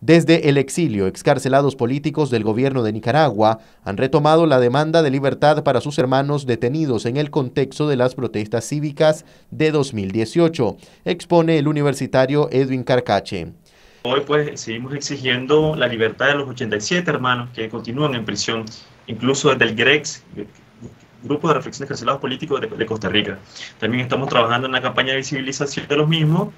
Desde el exilio, excarcelados políticos del gobierno de Nicaragua han retomado la demanda de libertad para sus hermanos detenidos en el contexto de las protestas cívicas de 2018, expone el universitario Edwin Carcache. Hoy pues seguimos exigiendo la libertad de los 87 hermanos que continúan en prisión, incluso desde el GREX, Grupo de Reflexión de Excarcelados Políticos de Costa Rica. También estamos trabajando en una campaña de visibilización de los mismos.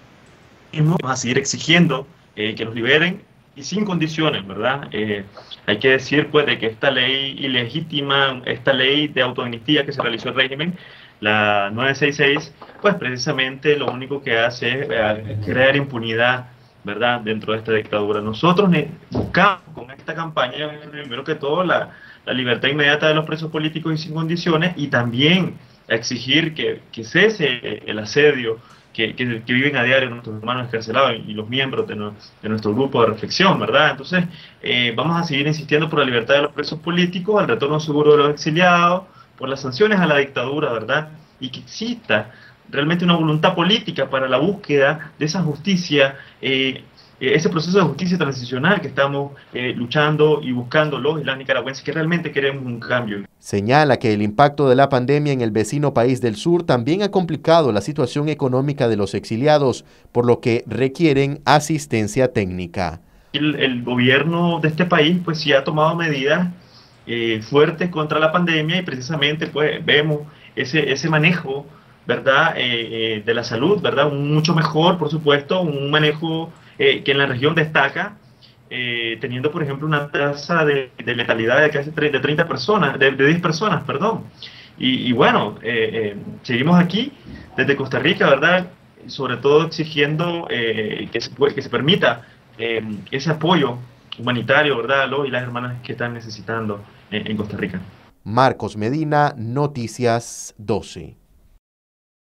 Vamos a seguir exigiendo que los liberen y sin condiciones, ¿verdad? Hay que decir pues de que esta ley ilegítima, esta ley de autoamnistía que se realizó el régimen, la 966, pues precisamente lo único que hace es crear impunidad, ¿verdad?, dentro de esta dictadura. Nosotros buscamos con esta campaña, primero que todo, la libertad inmediata de los presos políticos y sin condiciones, y también exigir que cese el asedio que viven a diario nuestros hermanos excarcelados y los miembros de nuestro grupo de reflexión, ¿verdad? Entonces, vamos a seguir insistiendo por la libertad de los presos políticos, el retorno seguro de los exiliados, por las sanciones a la dictadura, ¿verdad? Y que exista realmente una voluntad política para la búsqueda de esa justicia, ese proceso de justicia transicional que estamos luchando y buscando los y las nicaragüenses que realmente queremos un cambio. Señala que el impacto de la pandemia en el vecino país del sur también ha complicado la situación económica de los exiliados, por lo que requieren asistencia técnica. El gobierno de este país pues sí ha tomado medidas fuertes contra la pandemia y precisamente pues vemos ese manejo, ¿verdad?, de la salud, ¿verdad?, mucho mejor, por supuesto, un manejo que en la región destaca, teniendo, por ejemplo, una tasa de letalidad de casi de 30 personas, de 10 personas, perdón. Y bueno, seguimos aquí desde Costa Rica, ¿verdad?, sobre todo exigiendo que se permita ese apoyo humanitario, ¿verdad?, a los y las hermanas que están necesitando en Costa Rica. Marcos Medina, Noticias 12.